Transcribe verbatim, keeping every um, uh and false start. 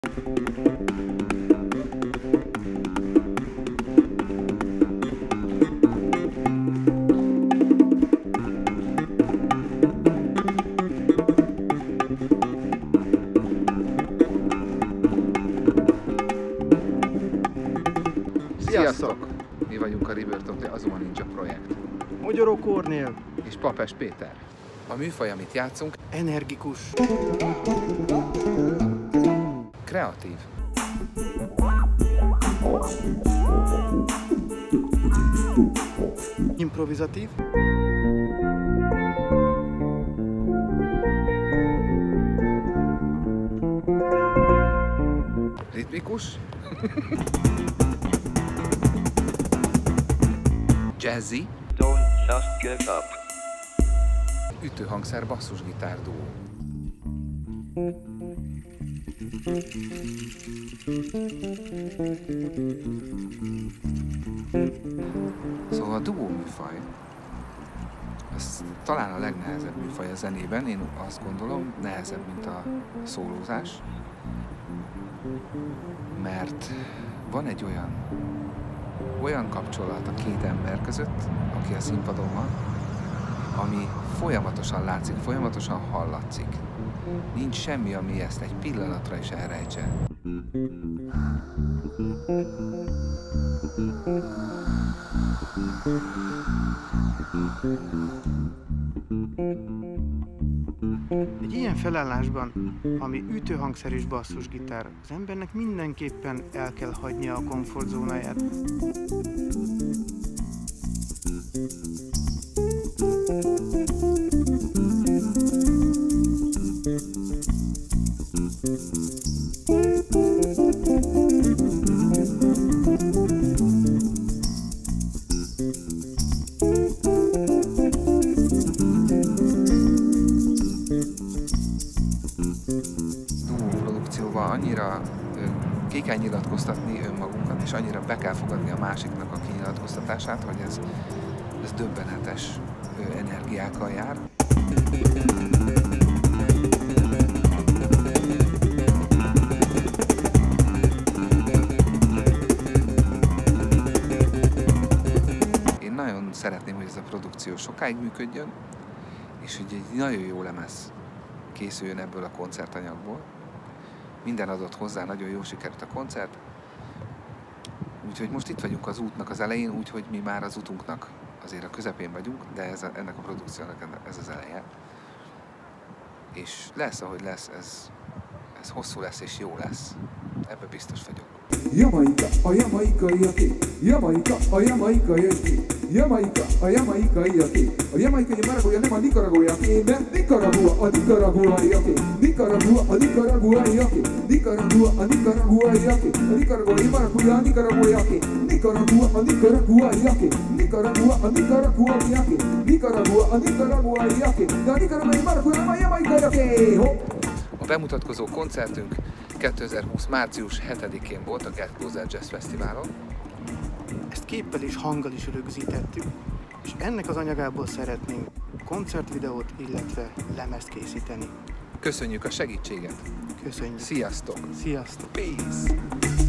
Sziasztok! Mi vagyunk a Rebirth of the Azuma Ninja projekt. Magyaró Kornél És Papes Péter. A műfaj, amit játszunk, energikus, kreatív, improvizatív, ritmikus, jazzy, Don't just give up. ütőhangszer basszusgitár duó. Szóval a duó műfaj, ez talán a legnehezebb műfaj a zenében, én azt gondolom, nehezebb, mint a szólózás, mert van egy olyan, olyan kapcsolat a két ember között, aki a színpadon van, ami folyamatosan látszik, folyamatosan hallatszik. Nincs semmi, ami ezt egy pillanatra is elrejtse. Egy ilyen felállásban, ami ütőhangszer és basszusgitár, az embernek mindenképpen el kell hagynia a komfortzónáját. Produkcióval annyira ki kell nyilatkoztatni önmagunkat, és annyira be kell fogadni a másiknak a kinyilatkoztatását, hogy ez, ez döbbenetes energiákkal jár. Én nagyon szeretném, hogy ez a produkció sokáig működjön, és hogy egy nagyon jó lemez készüljön ebből a koncertanyagból. Minden adott hozzá, nagyon jó sikerült a koncert. Úgyhogy most itt vagyunk az útnak az elején, úgyhogy mi már az utunknak azért a közepén vagyunk, de ez a, ennek a produkciónak ez az eleje. És lesz, ahogy lesz, ez, ez hosszú lesz és jó lesz. Ebben biztos vagyok. Jamaika, a jamaikaiaké, Jamaika, a jamaikaiaké, Jamaika, a jamaikaiaké. A jamaikai maragója nem a nikaragóiaké, mert Nikaragua a nikaragóiaké, Nikaragua a nikaragóiaké, Nikaragua a nikaragóiaké, a nikaragói maragója a nikaragóiaké, Nikaragua a nikaragóiaké, Nikaragua a nikaragóiaké, Nikaragua a nikaragóiaké, de a nikaragói maragója a jamaikaiaké. A bemutatkozó koncertünk kétezer-húsz. március hetedikén volt a Get Closer Jazz Fesztiválon. Ezt képpel és hanggal is rögzítettük, és ennek az anyagából szeretnénk koncertvideót, illetve lemezt készíteni. Köszönjük a segítséget! Köszönjük! Sziasztok! Sziasztok! Peace!